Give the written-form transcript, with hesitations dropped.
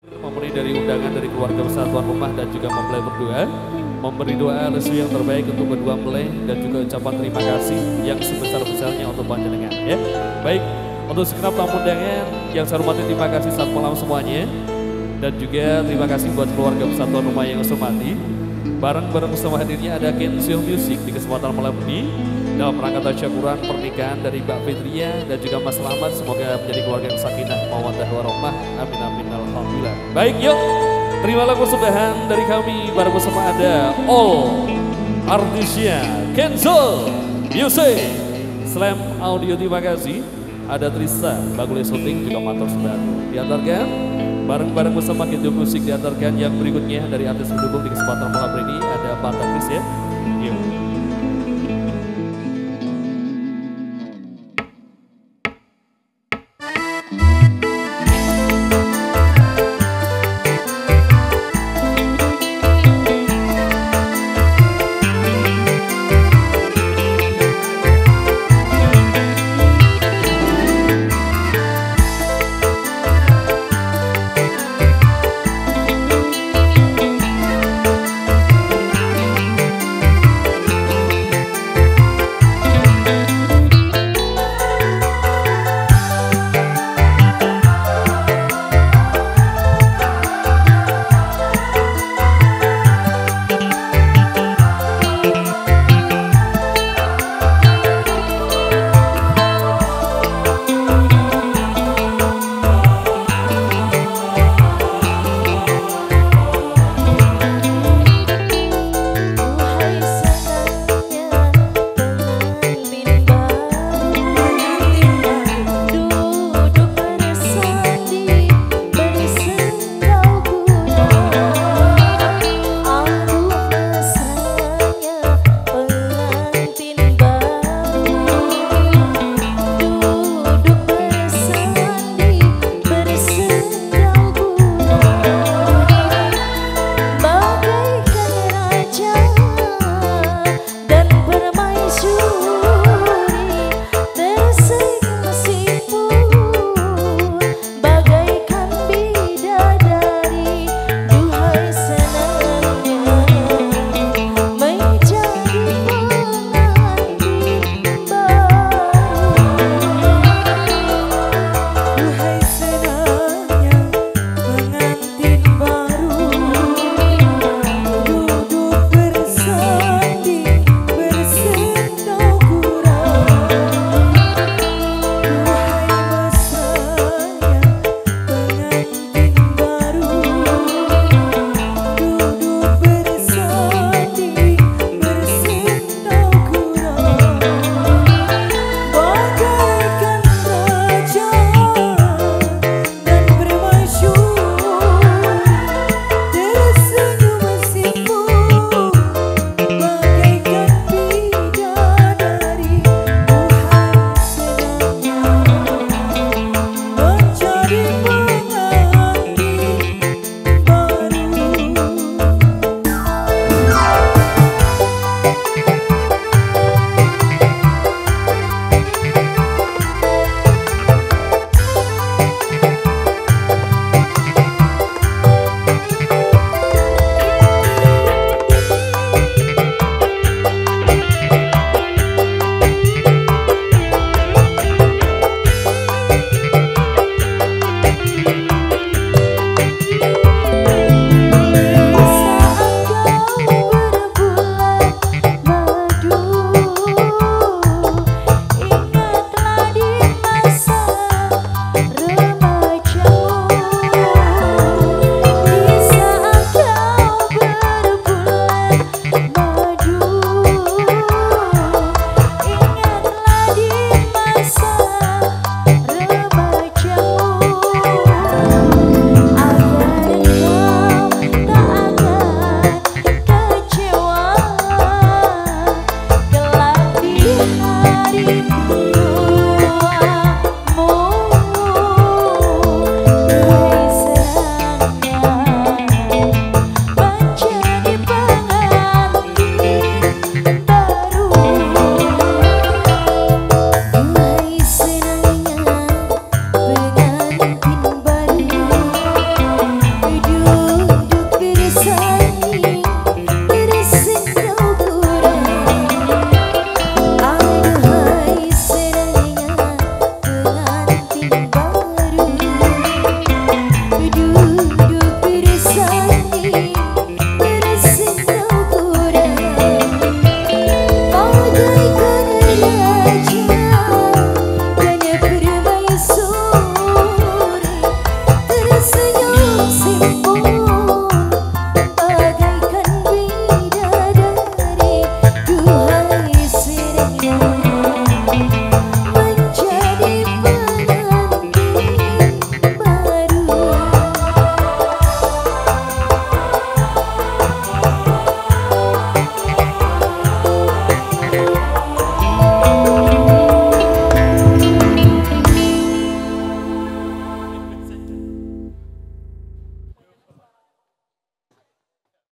Memberi dari undangan dari keluarga besar tuan rumah dan juga mempelai berdua, memberi doa restu yang terbaik untuk kedua mempelai dan juga ucapan terima kasih yang sebesar-besarnya untuk panjenengan ya. Baik, untuk segenap tamu undangan yang saya hormati, terima kasih saat malam semuanya. Dan juga terima kasih buat keluarga besar tuan rumah yang saya hormati. Bareng-bareng bersama hadirnya ada Kensio Music di kesempatan malam ini dalam rangka tasyakuran pernikahan dari Mbak Fitria dan juga Mas Selamat. Semoga menjadi keluarga yang sakinah mawaddah warahmah. Amin amin alhamdulillah. Baik, yuk terimalah persembahan dari kami bareng bersama ada all artisnya Kenzo Music Slam Audio. Terima kasih. Ada Trista Bagule Syuting juga Mantor Sebatu diantarkan. Bareng-bareng bersama Kenzo Music diantarkan yang berikutnya dari artis pendukung di kesempatan malam ini ada Pak Tris ya. Yuk.